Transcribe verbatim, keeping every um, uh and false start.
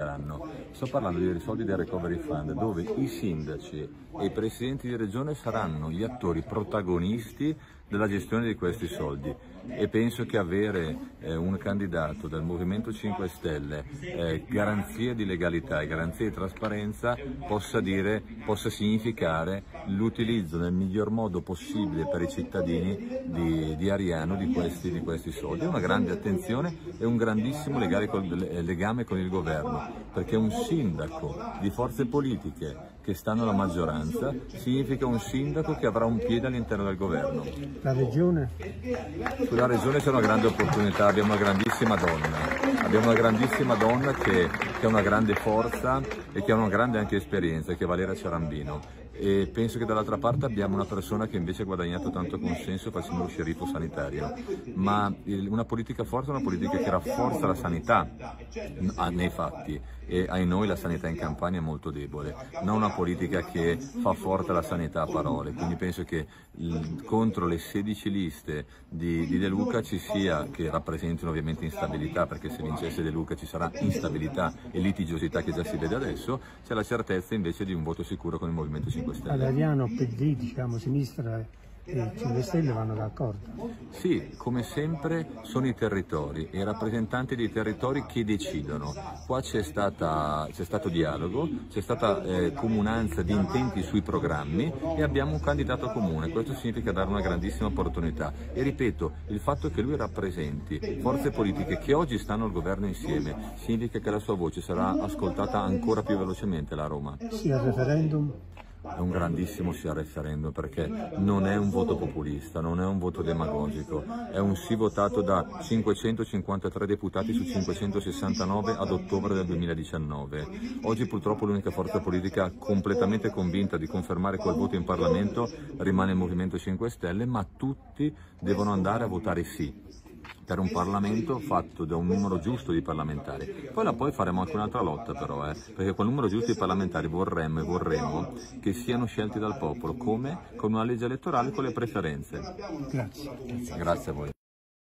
Sto parlando dei soldi del Recovery Fund, dove i sindaci e i presidenti di regione saranno gli attori protagonisti della gestione di questi soldi, e penso che avere eh, un candidato del Movimento cinque Stelle eh, garanzie di legalità e garanzie di trasparenza possa dire, possa significare l'utilizzo nel miglior modo possibile per i cittadini di, di Ariano di questi, di questi soldi. È una grande attenzione e un grandissimo legame, col, legame con il governo, perché un sindaco di forze politiche che stanno alla maggioranza significa un sindaco che avrà un piede all'interno del governo. La regione? Sulla regione c'è una grande opportunità, abbiamo una grandissima donna, abbiamo una grandissima donna che, che ha una grande forza e che ha una grande anche esperienza, che è Valeria Ciarambino. E penso che dall'altra parte abbiamo una persona che invece ha guadagnato tanto consenso facendo lo sceriffo sanitario, ma una politica forte è una politica che rafforza la sanità nei fatti, e ai noi la sanità in Campania è molto debole, non una politica che fa forte la sanità a parole. Quindi penso che contro le sedici liste di, di De Luca ci sia, che rappresentino ovviamente instabilità, perché se vincesse De Luca ci sarà instabilità e litigiosità che già si vede adesso, c'è la certezza invece di un voto sicuro con il Movimento cinque Stelle. Ad Ariano, P D, diciamo, sinistra e cinque Stelle vanno d'accordo? Sì, come sempre sono i territori e i rappresentanti dei territori che decidono. Qua c'è stato dialogo, c'è stata eh, comunanza di intenti sui programmi e abbiamo un candidato comune. Questo significa dare una grandissima opportunità. E ripeto, il fatto che lui rappresenti forze politiche che oggi stanno al governo insieme significa che la sua voce sarà ascoltata ancora più velocemente là a Roma. Sì, al referendum? È un grandissimo sì al referendum, perché non è un voto populista, non è un voto demagogico, è un sì votato da cinquecentocinquantatré deputati su cinquecentosessantanove ad ottobre del duemiladiciannove. Oggi purtroppo l'unica forza politica completamente convinta di confermare quel voto in Parlamento rimane il Movimento cinque Stelle, ma tutti devono andare a votare sì, per un Parlamento fatto da un numero giusto di parlamentari. Poi là poi faremo anche un'altra lotta però, eh, perché quel numero giusto di parlamentari vorremmo e vorremmo che siano scelti dal popolo, come con una legge elettorale con le preferenze. Grazie. Grazie a voi.